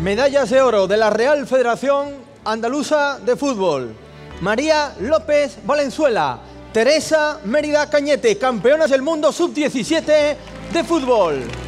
Medallas de oro de la Real Federación Andaluza de Fútbol. María López Valenzuela, Teresa Mérida Cañete, campeonas del mundo sub-17 de fútbol.